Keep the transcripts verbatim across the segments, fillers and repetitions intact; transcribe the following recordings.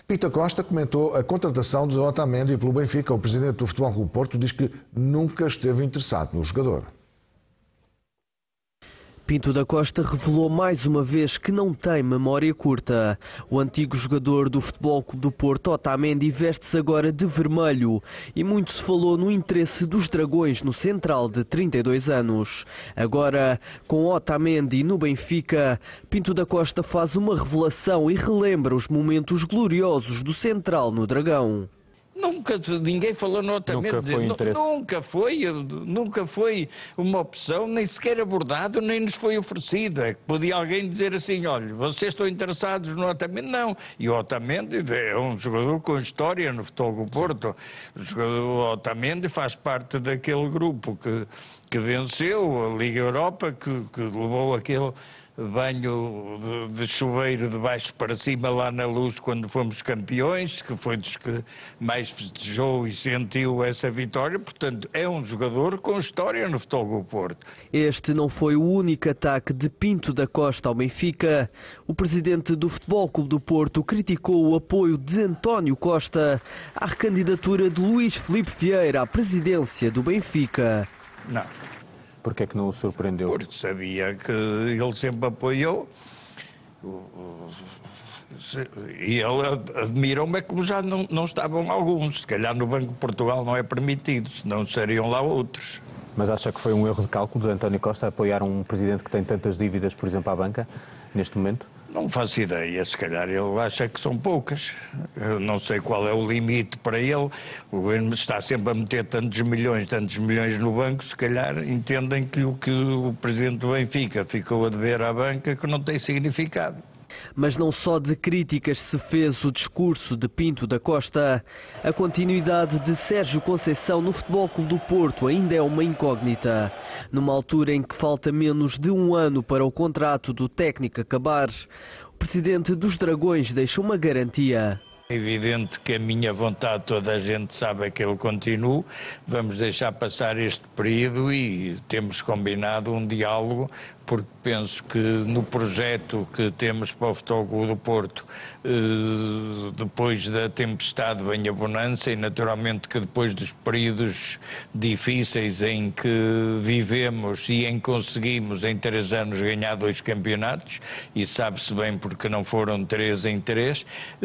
Pinto Costa comentou a contratação de Otamendi pelo Benfica. O presidente do Futebol Clube do Porto diz que nunca esteve interessado no jogador. Pinto da Costa revelou mais uma vez que não tem memória curta. O antigo jogador do Futebol Clube do Porto, Otamendi, veste-se agora de vermelho e muito se falou no interesse dos Dragões no central de trinta e dois anos. Agora, com Otamendi no Benfica, Pinto da Costa faz uma revelação e relembra os momentos gloriosos do central no Dragão. Nunca, ninguém falou no Otamendi. Nunca foi interesse. Nunca foi, nunca foi uma opção, nem sequer abordado, nem nos foi oferecido. É que podia alguém dizer assim, olha, vocês estão interessados no Otamendi? Não. E o Otamendi é um jogador com história no Futebol Clube do Porto. O jogador Otamendi faz parte daquele grupo que, que venceu a Liga Europa, que, que levou aquele banho de, de chuveiro de baixo para cima lá na Luz quando fomos campeões, que foi dos que mais festejou e sentiu essa vitória. Portanto, é um jogador com história no Futebol Clube do Porto. Este não foi o único ataque de Pinto da Costa ao Benfica. O presidente do Futebol Clube do Porto criticou o apoio de António Costa à recandidatura de Luís Filipe Vieira à presidência do Benfica. Não. Porquê é que não o surpreendeu? Porque sabia que ele sempre apoiou. E ele admirou-me como já não, não estavam alguns. Se calhar no Banco de Portugal não é permitido, senão seriam lá outros. Mas acha que foi um erro de cálculo de António Costa apoiar um presidente que tem tantas dívidas, por exemplo, à banca, neste momento? Não faço ideia, se calhar ele acha que são poucas. Eu não sei qual é o limite para ele. O governo está sempre a meter tantos milhões, tantos milhões no banco, se calhar entendem que o que o presidente do Benfica ficou a dever à banca que não tem significado. Mas não só de críticas se fez o discurso de Pinto da Costa. A continuidade de Sérgio Conceição no Futebol Clube do Porto ainda é uma incógnita. Numa altura em que falta menos de um ano para o contrato do técnico acabar, o presidente dos Dragões deixa uma garantia. É evidente que a minha vontade, toda a gente sabe, é que ele continue. Vamos deixar passar este período e temos combinado um diálogo, porque penso que no projeto que temos para o Futebol Clube do Porto, depois da tempestade vem a bonança e naturalmente que depois dos períodos difíceis em que vivemos e em que conseguimos em três anos ganhar dois campeonatos, e sabe-se bem porque não foram três em três,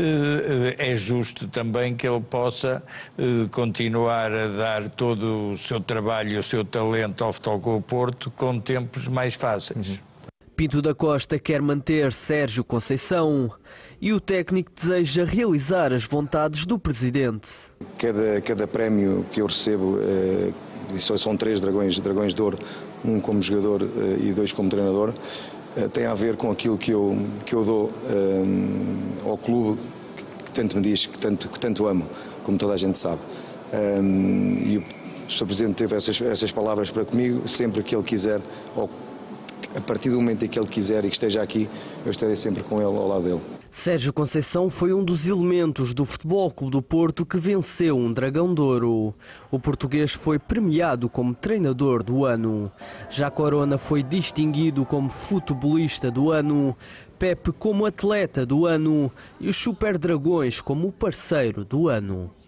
é justo também que ele possa continuar a dar todo o seu trabalho e o seu talento ao Futebol Clube do Porto com tempos mais fáceis. Pinto da Costa quer manter Sérgio Conceição e o técnico deseja realizar as vontades do presidente. Cada, cada prémio que eu recebo, eh, são três dragões, dragões de ouro, um como jogador eh, e dois como treinador, eh, tem a ver com aquilo que eu, que eu dou eh, ao clube que tanto me diz, que tanto, que tanto amo, como toda a gente sabe. Eh, e o senhor Presidente teve essas, essas palavras para comigo, sempre que ele quiser, ou a partir do momento em que ele quiser e que esteja aqui, eu estarei sempre com ele ao lado dele. Sérgio Conceição foi um dos elementos do Futebol Clube do Porto que venceu um Dragão de Ouro. O português foi premiado como treinador do ano. Já Corona foi distinguido como futebolista do ano, Pepe como atleta do ano e os Super Dragões como parceiro do ano.